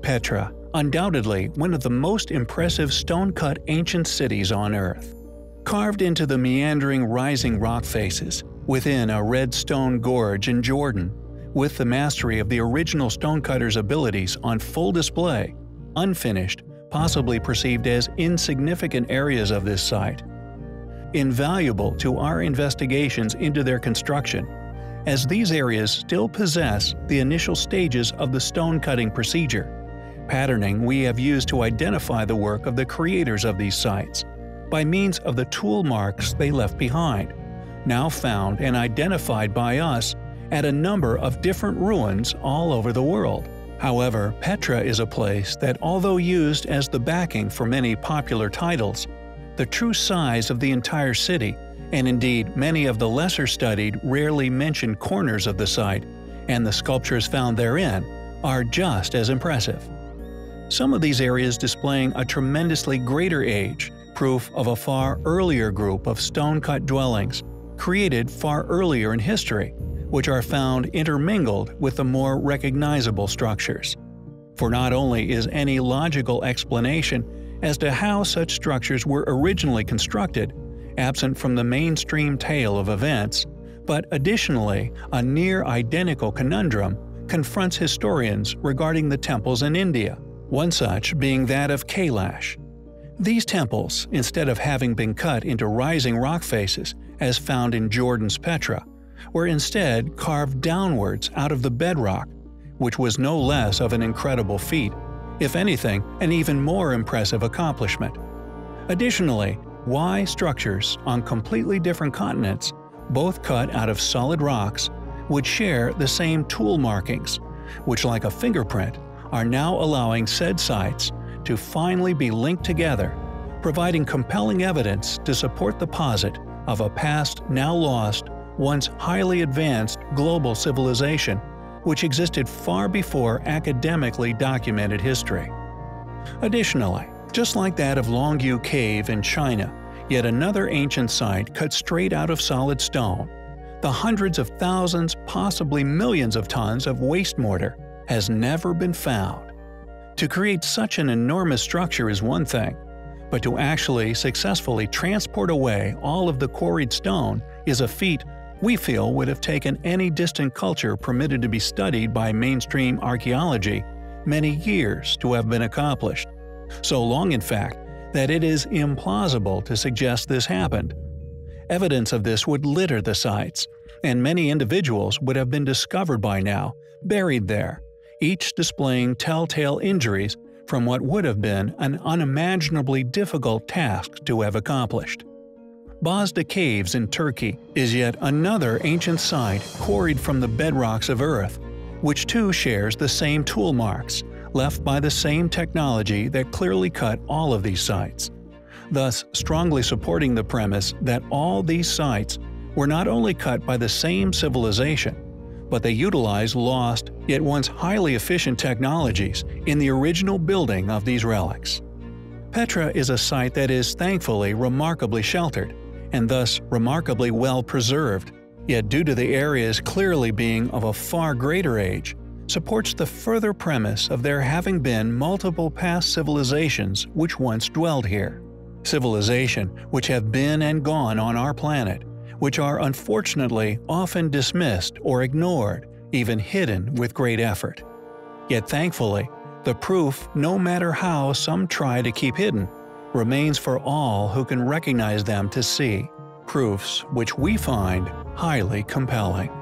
Petra, undoubtedly one of the most impressive stone-cut ancient cities on Earth. Carved into the meandering rising rock faces, within a red stone gorge in Jordan, with the mastery of the original stonecutter's abilities on full display, unfinished, possibly perceived as insignificant areas of this site. Invaluable to our investigations into their construction, as these areas still possess the initial stages of the stone-cutting procedure, patterning we have used to identify the work of the creators of these sites, by means of the tool marks they left behind, now found and identified by us at a number of different ruins all over the world. However, Petra is a place that, although used as the backing for many popular titles, the true size of the entire city, and indeed many of the lesser studied, rarely mentioned corners of the site, and the sculptures found therein, are just as impressive. Some of these areas displaying a tremendously greater age, proof of a far earlier group of stone-cut dwellings, created far earlier in history, which are found intermingled with the more recognizable structures. For not only is any logical explanation as to how such structures were originally constructed absent from the mainstream tale of events, but additionally a near-identical conundrum confronts historians regarding the temples in India, one such being that of Kailash. These temples, instead of having been cut into rising rock faces, as found in Jordan's Petra, were instead carved downwards out of the bedrock, which was no less of an incredible feat, if anything, an even more impressive accomplishment. Additionally, why structures on completely different continents, both cut out of solid rocks, would share the same tool markings, which, like a fingerprint, are now allowing said sites to finally be linked together, providing compelling evidence to support the posit of a past now lost, once highly advanced global civilization which existed far before academically documented history. Additionally, just like that of Longyu Cave in China, yet another ancient site cut straight out of solid stone, the hundreds of thousands, possibly millions of tons of waste mortar has never been found. To create such an enormous structure is one thing, but to actually successfully transport away all of the quarried stone is a feat we feel would have taken any distant culture permitted to be studied by mainstream archaeology many years to have been accomplished. So long, in fact, that it is implausible to suggest this happened. Evidence of this would litter the sites, and many individuals would have been discovered by now, buried there, each displaying telltale injuries from what would have been an unimaginably difficult task to have accomplished. Bozda Caves in Turkey is yet another ancient site quarried from the bedrocks of Earth, which too shares the same tool marks, left by the same technology that clearly cut all of these sites, thus strongly supporting the premise that all these sites were not only cut by the same civilization, but they utilized lost, yet once highly efficient technologies in the original building of these relics. Petra is a site that is thankfully remarkably sheltered, and thus remarkably well preserved, yet due to the areas clearly being of a far greater age, supports the further premise of there having been multiple past civilizations which once dwelled here. Civilization which have been and gone on our planet, which are unfortunately often dismissed or ignored, even hidden with great effort. Yet thankfully, the proof, no matter how some try to keep hidden, remains for all who can recognize them to see, proofs which we find highly compelling.